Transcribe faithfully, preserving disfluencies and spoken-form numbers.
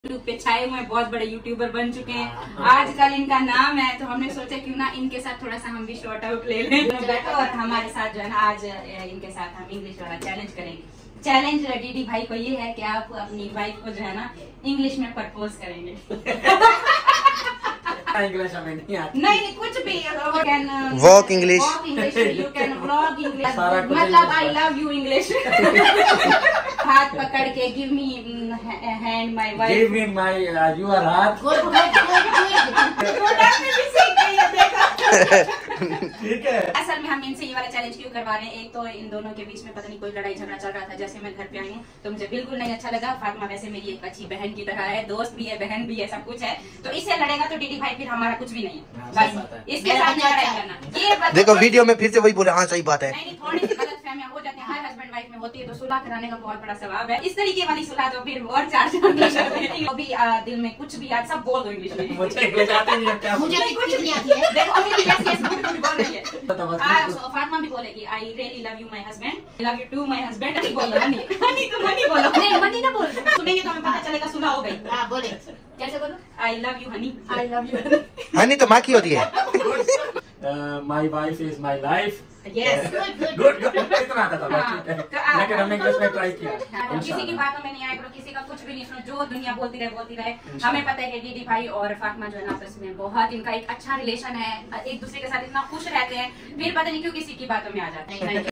YouTube पे छाए हुए बहुत बड़े यूट्यूबर बन चुके हैं। आजकल इनका नाम है तो हमने सोचा क्यों ना इनके साथ थोड़ा सा हम भी शॉर्ट आउट ले लें बैठो और हमारे साथ जो है ना आज इनके साथ हम इंग्लिश वाला चैलेंज करेंगे। चैलेंज डीडी भाई को ये है कि आप अपनी वाइफ को जो है ना इंग्लिश में प्रपोज करेंगे। इंग्लिश हमें नहीं आती। नहीं नहीं कुछ भी can walk English, you can vlog English, मतलब आई लव यू इंग्लिश। हाथ पकड़ के give me hand my wife, give me my your हाथ। ठीक है। असल में हम इनसे ये वाला चैलेंज क्यों करवा रहे हैं, एक तो इन दोनों के बीच में पता नहीं कोई लड़ाई झगड़ा चल रहा था जैसे मैं घर पे आई हूँ तो मुझे बिल्कुल नहीं अच्छा लगा। फातिमा वैसे मेरी एक अच्छी बहन की तरह है, दोस्त भी है, बहन भी है, सब कुछ है, तो इससे लड़ेगा तो डीडी भाई फिर हमारा कुछ भी नहीं है। बस इसके साथ लड़ाई करना ये देखो वीडियो में फिर से वही बोले। हाँ सही बात है। नहीं थोड़ी सी गलतफहमियां हो जाती है, हर हस्बैंड वाइफ में होती है, तो सुलह कराने का बहुत बड़ा सवाब है। इस तरीके वाली सुलह तो फिर और चार अभी दिल में कुछ भी आज सब बोल दो इंग्लिश में। मुझे इंग्लिश आती नहीं है क्या? मुझे कुछ नहीं आती है। देखो अभी यस यस बोल रही है। फातिमा भी बोलेगी I really love you my husband, love you too my husband. नहीं बोलो हनी, हनी तुम हनी बोलो। नहीं हनी ना बोल, सुनेंगे तो हमें पता चलेगा सुलह हो गई। हां बोले कैसे बोलो? I love you honey, I love you honey तो माँ की होती है। My wife is my life. Yes good good इतना आता था ठीक है, लेकिन हमने इंग्लिश में ट्राई किया। किसी की बातों में नहीं आया करो, किसी का कुछ भी नहीं सुनो, जो दुनिया बोलती रहे बोलती रहे। हमें पता है कि डीडी भाई और फातिमा जो है ना आपस में बहुत इनका एक अच्छा रिलेशन है, एक दूसरे के साथ इतना खुश रहते हैं, फिर पता नहीं क्यों किसी की बातों में आ जाते हैं।